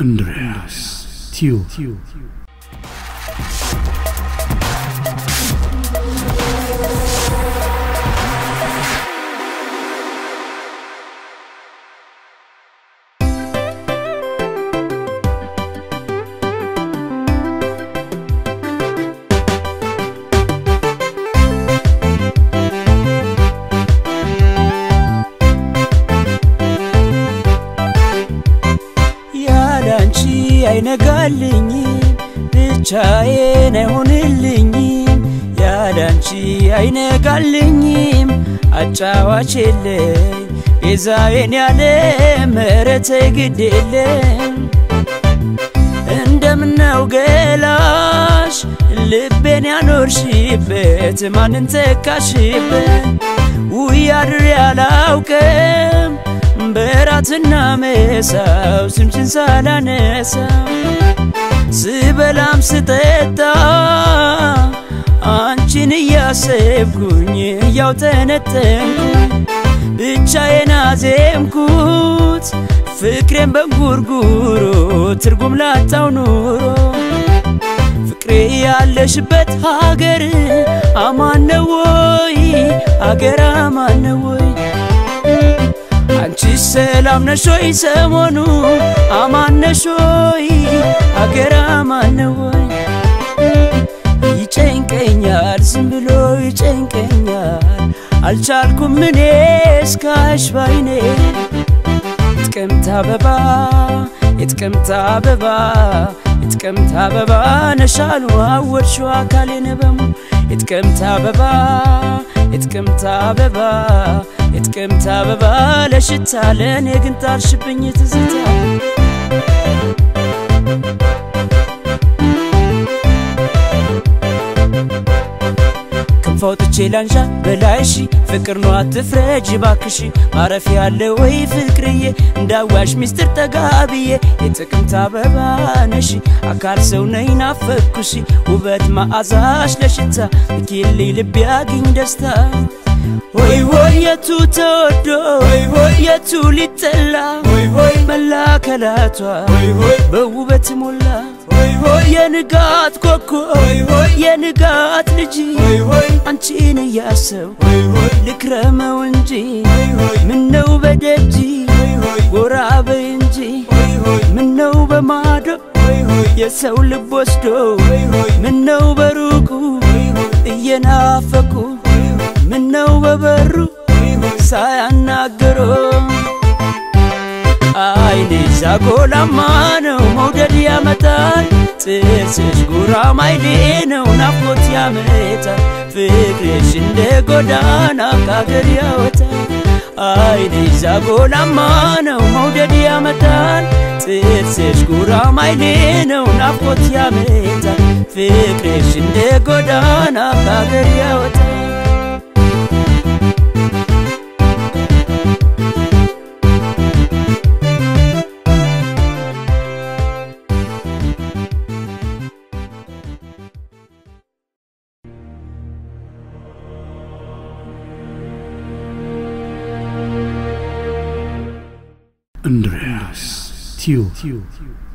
Andreas Tio. አይነጋልኝ ብቻዬን አይሆንልኝ ያላንቺ አይነጋልኝ አጫዋች የለኝ ቤዛዬን ያለ ምሕረት ግዴለኝ እንደምነው ገላሽ ልቤን ያኖርሽበት ማንን ተካሽበት ውያድር ያላውቅም በራትና መሳው ስምሽን ሳላነሳው ስበላም ስጠጣ አንቺን እያሰብኩኝ ያው ተነጠንኩኝ ብቻዬን አዜምኩት ፍቅሬን በንጉርጉሮ ትርጉም ላጣው ኑሮ ፍቅሬ ያለሽበት ሀገር አማን ነው ወይ ሀገር አማን ነው ወይ አንቺ ሰላም ነሽ ወይ ሰሞኑ አማን ነሽ ወይ ሀገር አማን ነው ወይ ይጨንቀኛል ዝም ብሎ ይጨንቀኛል አልቻልኩም እኔ እስካሽ ባይኔ የጥቅምት አበባ ነሻሉ አወርሽው አካሌን በሙሉ የጥቅምት አበባ ለሽታ ለኔ ግን ታልሽብኝ ትዝታ ክንፎትቼ ላንሻ በላይሽ ፍቅር ነው አትፍረጂ ባክሽ ማረፍ ያለ ወይ ፍቅርዬ እንዳዋሽ ሚስጥር ተጋብዬ የጥቅምት አበባ ነሽ አካል ሰው ነኝ ናፈኩሽ ውበት ማዓዛሽ ለሽታ ልኪልኝ ልብ ያግኝ ደስታ ወይ ወይ የቱ ተወዶ ወይ የቱ ሊጠላ ወይ መላከላቷ በውበት ሞላ ወይ የንጋት ኮከብ የንጋት ልጅ አንቺን እያሰብኩ ልክረመው እንጂ ምነው በደጅ ጎራ በይ እንጂ ምነው በማዶ የሰው ልብ ወስዶ ምነው በሩቁ እየናፈቁ ምነው በበሩ ሳያናገሩ አይኔ ዛጎላማ ነው መውደድ ያመጣል ጥርስሽ ጉራማይሌ ነው ናፍቆት ያመጣል ፍቅርሽ እንደ ጎዳና ከአገር ያወጣል አይኔ ዛጎላማ ነው መውደድ ያመጣል ጥርስሽ ጉራማይሌ ነው ናፍቆት ያመጣል ፍቅርሽ እንደ ጎዳና ከአገር ያወጣል Andreas Tio.